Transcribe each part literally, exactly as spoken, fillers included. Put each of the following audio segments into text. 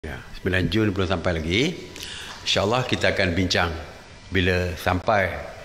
Ya, sembilan Jun belum sampai lagi. InsyaAllah kita akan bincang bila sampai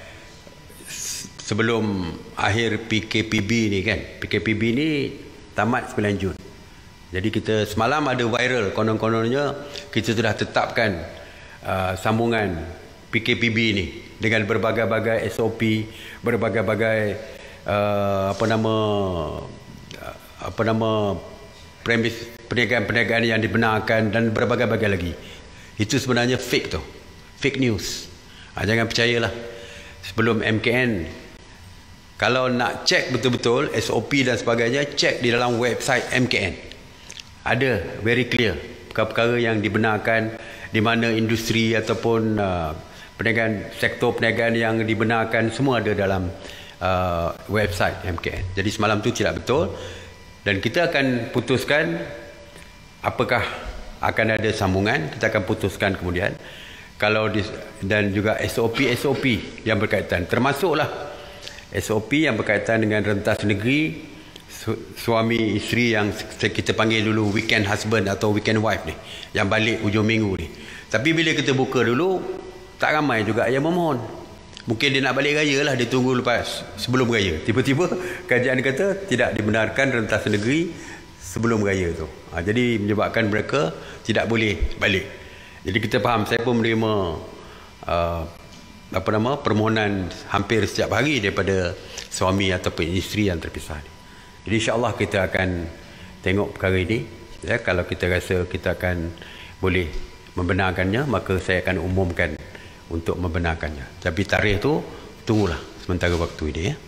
sebelum akhir P K P B ni kan. P K P B ni tamat sembilan Jun. Jadi kita semalam ada viral konon-kononnya kita sudah tetapkan uh, sambungan P K P B ni dengan berbagai-bagai S O P, berbagai-bagai uh, apa nama uh, apa nama premis perniagaan-perniagaan yang dibenarkan dan berbagai-bagai lagi. Itu sebenarnya fake tu. Fake news. Ha, jangan percayalah. Sebelum M K N, kalau nak cek betul-betul S O P dan sebagainya, cek di dalam website M K N. Ada very clear perkara-perkara yang dibenarkan, di mana industri ataupun uh, perniagaan, sektor perniagaan yang dibenarkan, semua ada dalam uh, website M K N. Jadi semalam tu tidak betul. Dan kita akan putuskan apakah akan ada sambungan. Kita akan putuskan kemudian. Kalau di, dan juga S O P S O P yang berkaitan, termasuklah S O P yang berkaitan dengan rentas negeri, su, suami isteri yang kita panggil dulu weekend husband atau weekend wife ni, yang balik hujung minggu ni. Tapi bila kita buka dulu, tak ramai juga yang memohon. Mungkin dia nak balik raya lah, dia tunggu lepas sebelum raya. Tiba-tiba kajian kata tidak dibenarkan rentas negeri sebelum raya tu. Ha, jadi menyebabkan mereka tidak boleh balik. Jadi kita faham, saya pun menerima uh, apa nama permohonan hampir setiap hari daripada suami ataupun isteri yang terpisah ni. Jadi insya-Allah kita akan tengok perkara ini. Ya, kalau kita rasa kita akan boleh membenarkannya, maka saya akan umumkan untuk membenarkannya. Tapi tarikh tu tunggulah sementara waktu ini ya.